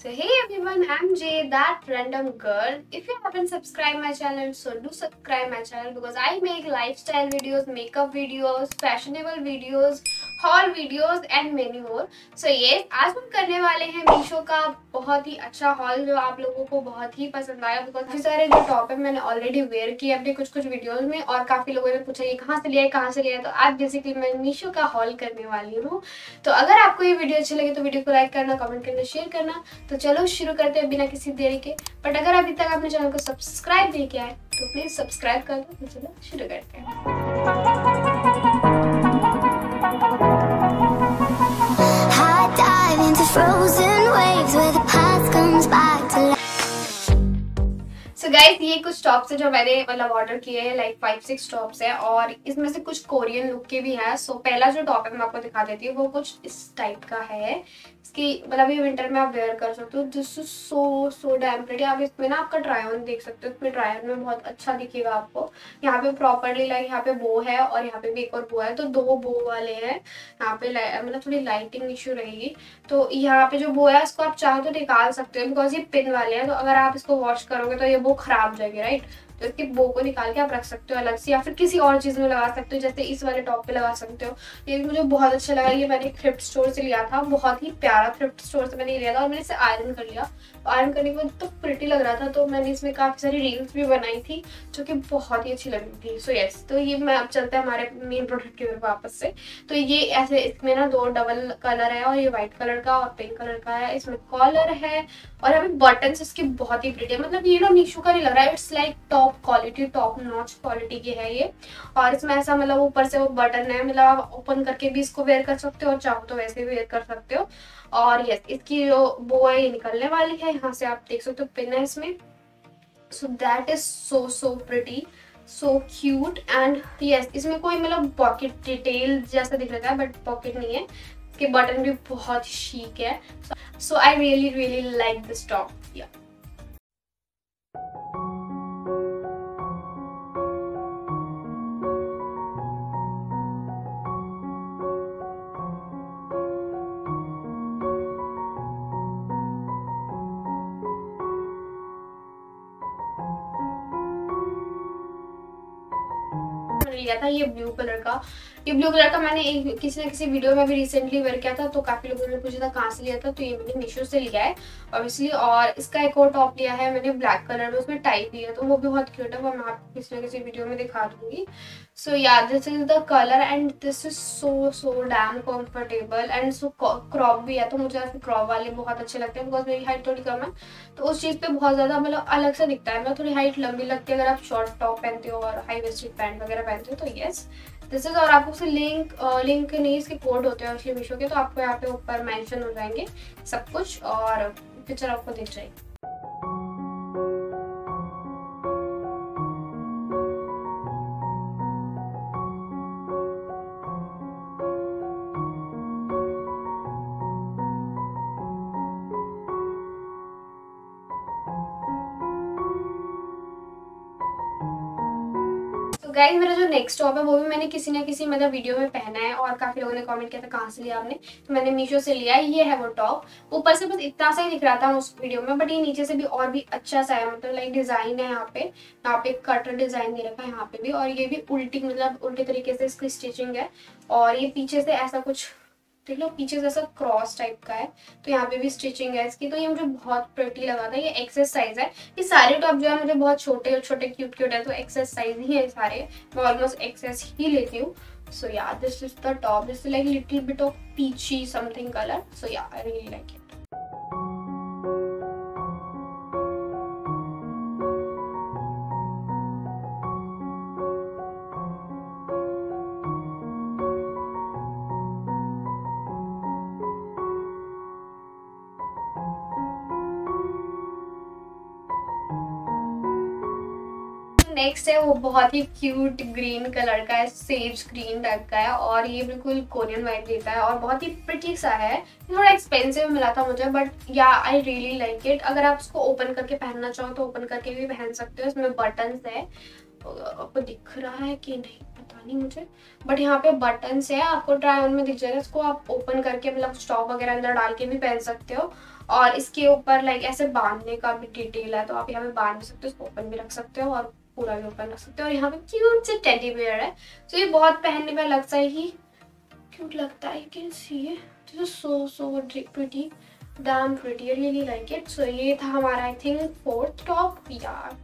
So hey everyone, I'm Jay, that random girl. If you haven't subscribed my channel, so do subscribe my channel because I make lifestyle videos, makeup videos, fashionable videos, haul videos and many more. So yes, आज हम करने वाले हैं मीशो का बहुत ही अच्छा hall जो आप लोगों को बहुत ही पसंद आया बिकॉज काफी सारे जो टॉप है मैंने ऑलरेडी वेयर किए अपने कुछ वीडियोस में और काफी लोगों ने पूछा ये कहाँ से लिया है कहाँ से लिया है। तो आज बेसिकली मैं मीशो का हॉल करने वाली हूँ। तो अगर आपको ये वीडियो अच्छी लगे तो वीडियो को लाइक करना, कमेंट करना, शेयर करना। तो चलो शुरू करते हैं बिना किसी देरी के। बट अगर अभी तक आपने चैनल को सब्सक्राइब नहीं किया है तो प्लीज सब्सक्राइब कर दो। तो चलो शुरू करते हैं। So guys, ये कुछ टॉप्स है जो मैंने मतलब ऑर्डर किए हैं, लाइक 5-6 टॉप्स है और इसमें से कुछ कोरियन लुक के भी हैं। सो पहला जो टॉप है मैं आपको दिखा देती हूँ वो कुछ इस टाइप का है। इसकी मतलब ये विंटर में आप वेयर कर सकते हो। This is so damn pretty. आप इसमें ना आपका ट्राई ऑन देख सकते हो, इसमें ट्राई ऑन में बहुत अच्छा दिखेगा आपको। यहाँ पे प्रॉपरली लाइक यहाँ पे बो है और यहाँ पे भी एक और बो है, तो दो बो वाले हैं। यहाँ पे मतलब थोड़ी लाइटिंग इश्यू रहेगी। तो यहाँ पे जो बो है इसको आप चाहो तो निकाल सकते हो बिकॉज ये पिन वाले हैं। तो अगर आप इसको वॉश करोगे तो ये बो खराब हो जाएगी, राइट। तो इसकी बो को निकाल के आप रख सकते हो अलग से या फिर किसी और चीज में लगा सकते हो, जैसे इस वाले टॉप पे लगा सकते हो। ये मुझे बहुत अच्छा लगा। ये मैंने थ्रिफ्ट स्टोर से लिया था, बहुत ही प्यारा थ्रिफ्ट स्टोर से मैंने लिया था और मैंने इसे आयरन कर लिया। आयरन करने के बाद तो प्रिटी लग रहा था, तो मैंने इसमें काफी सारी रील्स भी बनाई थी जो कि बहुत ही अच्छी लग रही थी। सो यस, तो ये मैं अब चलते हैं हमारे मेन प्रोडक्ट की तरफ वापस से। तो ये ऐसे इसमें ना 2 डबल कलर है और ये व्हाइट कलर का और पिंक कलर का है। इसमें कॉलर है और अभी बटन्स इसके बहुत ही प्रिटी है। मतलब ये ना मीशो का नहीं लग रहा है, it's like top quality, top notch quality की है ये। और इसमें ऐसा मतलब ऊपर से वो बटन है, मतलब आप ओपन करके भी इसको वेयर कर सकते हो और चाहो तो वैसे भी वेयर कर सकते हो। और यस, इसकी जो बो है ये निकलने वाली है। यहाँ से आप देख सकते हो पिन है इसमें। So that is so pretty, so cute. And yes, इसमें कोई मतलब पॉकेट डिटेल जैसा दिख रहा है बट पॉकेट नहीं है। इसके बटन भी बहुत शीक है। So I really like this top. या लिया था ये ब्लू कलर का। ये ब्लू कलर का मैंने किसी ना किसी वीडियो में भी रिसेंटली वेयर किया था, तो काफी लोगों ने पूछा था कहाँ से लिया था। तो ये मैंने मीशो से लिया है ऑब्वियसली। और इसका एक और टॉप लिया है मैंने ब्लैक कलर में, उसमें टाई भी है, तो वो भी बहुत क्यूट है। वो मैं आपको किसी ना किसी वीडियो में दिखा दूंगी। So yeah this is the colour and this is so damn comfortable and so crop भी है। तो मुझे ऐसे क्रॉप वाले बहुत अच्छे लगते हैं बिकॉज मेरी हाइट थोड़ी कम है, तो उस चीज़ पे बहुत ज़्यादा मतलब अलग से दिखता है। मतलब थोड़ी हाइट लंबी लगती है अगर आप शॉर्ट टॉप पहनते हो और हाई वेस्टेड पैंट वगैरह पहनते हो। तो यस दिस इज। और आपको उससे लिंक नहीं, इसके कोड होते हैं एक्चुअली मीशो के, तो आपको यहाँ पे ऊपर मेंशन हो जाएंगे सब कुछ और पिक्चर आपको दिख जाएगी। गाइस, मेरा जो नेक्स्ट टॉप है वो भी मैंने किसी ना किसी मतलब वीडियो में पहना है और काफी लोगों ने कमेंट किया था कहाँ से लिया आपने। तो मैंने मीशो से लिया है। ये है वो टॉप। ऊपर से बस इतना सा ही दिख रहा था उस वीडियो में, बट ये नीचे से भी और भी अच्छा सा है। मतलब लाइक डिजाइन है यहाँ पे कटर डिजाइन दे रखा है यहाँ पे भी, और ये भी उल्टी मतलब उल्टे तरीके से इसकी स्टिचिंग है। और ये पीछे से ऐसा कुछ देख लो, पीछे से ऐसा क्रॉस टाइप का है, तो यहाँ पे भी स्टिचिंग है इसकी। तो ये मुझे बहुत प्रिटी लगा था। ये एक्सेस साइज है। ये सारे टॉप जो है मुझे बहुत छोटे छोटे क्यूट है, तो एक्सेस साइज ही है सारे। मैं ऑलमोस्ट एक्सेस ही लेती हूँ। So yeah this is the top. This is like little bit of peachy something colour. So yeah I really like it. Next है वो बहुत ही क्यूट ग्रीन कलर का है, सेज ग्रीन टाइप का है और ये बिल्कुल कोरियन वाइब देता है और बहुत ही प्रिटी सा है। थोड़ा एक्सपेंसिव मिला था मुझे बट या आई रियली लाइक इट। अगर आप इसको ओपन करके पहनना चाहो तो ओपन करके भी पहन सकते हो। इसमें बटन्स है आपको दिख रहा है कि नहीं पता नहीं मुझे, बट यहाँ पे बटन्स है, आपको ट्राई ऑन में दिख जाएगा। इसको आप ओपन करके मतलब स्टॉप वगैरह अंदर डाल के भी पहन सकते हो, और इसके ऊपर लाइक ऐसे बांधने का भी डिटेल है, तो आप यहाँ पे बांध भी सकते हो, इसको ओपन भी रख सकते हो और पूरा भी ओपन रख सकते हो। और यहाँ पे क्यूट से टेडी बेयर है, तो ये बहुत पहनने में लगता है ही क्यूट लगता है। You can see this is so pretty, damn pretty, I really like it. So ये था हमारा आई थिंक 4th टॉप यार।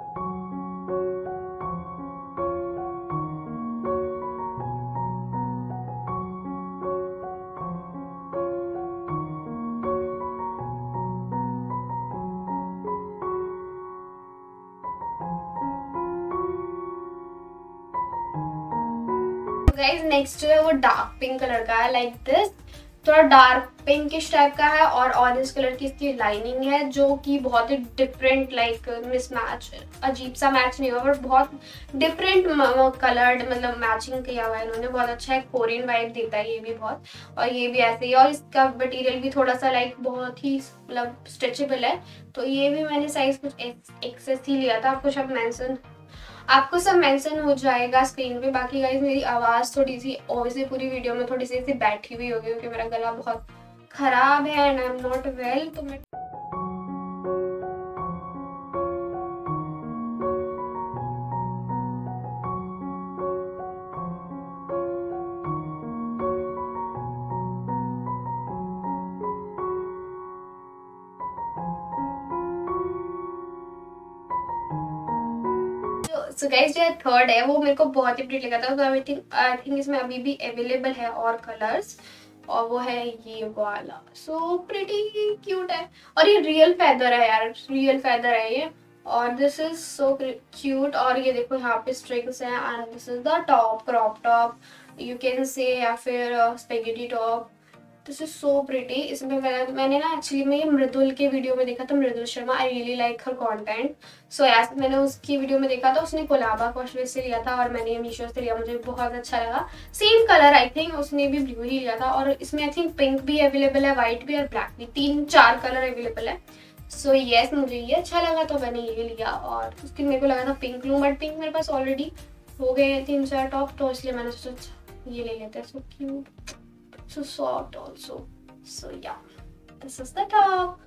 गाइस नेक्स्ट जो है वो डार्क पिंक कलर का है, लाइक दिस, थोड़ा डार्क पिंकिश टाइप का है और ऑरेंज कलर की इसकी लाइनिंग है, जो कि बहुत ही डिफरेंट लाइक मिसमैच, अजीब सा मैच नहीं हुआ बट बहुत डिफरेंट कलर्ड मतलब मैचिंग किया हुआ है इन्होंने, बहुत अच्छा है, कोरियन वाइब देता है ये भी बहुत। और ये भी ऐसे ही, और इसका मटेरियल भी थोड़ा सा लाइक बहुत ही मतलब स्ट्रेचेबल है, तो ये भी मैंने साइज कुछ एक्सेस ही लिया था। आपको सब मेंशन हो जाएगा स्क्रीन पे। बाकी गाइस मेरी आवाज़ थोड़ी सी ऑब्वियसली पूरी वीडियो में थोड़ी सी ऐसी बैठी हुई होगी क्योंकि मेरा गला बहुत ख़राब है and I am not well, तो मैं सो गाइस जो थर्ड है वो मेरे को बहुत ही प्रिटी लगा था, तो आई थिंक इसमें अभी भी अवेलेबल है और कलर्स, और वो है ये वाला। सो प्रिटी क्यूट है, और ये रियल फेदर है यार, रियल फेदर है ये, और दिस इज सो क्यूट। और ये देखो यहाँ पे स्ट्रिंग्स हैं and this is the top, crop top you can say, या फिर spaghetti top. This is so pretty. इसमें मैंने ना एक्चुअली मैं ये मृदुल के वीडियो में देखा था, Mridul Sharma, I really like her content. So यार मैंने उसकी वीडियो में देखा था, उसने कोलाबा कॉस्मेटिक से लिया था और मैंने मीशो से लिया, मुझे बहुत अच्छा लगा। सेम कलर आई थिंक, उसने भी ब्लू ही लिया था, और इसमें आई थिंक पिंक भी अवेलेबल है, वाइट भी और ब्लैक भी, 3-4 कलर अवेलेबल है। सो येस मुझे ये अच्छा लगा तो मैंने ये लिया, और उसकी मेरे को लगा था पिंक लूँ, बट पिंक मेरे पास ऑलरेडी हो गए हैं 3-4 टॉप, तो इसलिए मैंने सोचा ये ले लेते हैं। So cute, so soft also, so yeah, this is the top.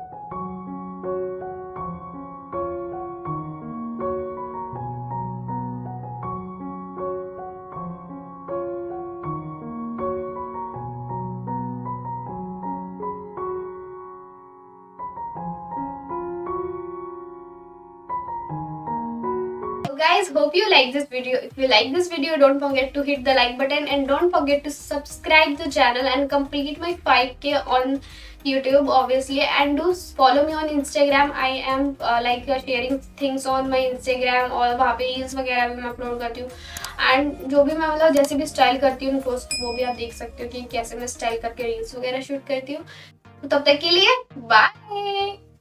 Guys, hope you like this video. If you like this video, don't forget to hit the like button and don't forget to subscribe the channel and complete my 5K on YouTube obviously, and do follow me on Instagram. I am like sharing things on my Instagram, और वहाँ पे reels वगैरह भी मैं upload करती हूँ, and जो भी मैं मतलब जैसे भी स्टाइल करती हूँ पोस्ट, वो भी आप देख सकते हो कि कैसे मैं स्टाइल करके रील्स वगैरह शूट करती हूँ। तो तब तक के लिए बाय।